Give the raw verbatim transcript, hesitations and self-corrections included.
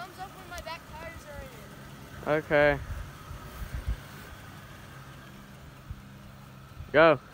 thumbs up when my back tires are in it. Okay. Go.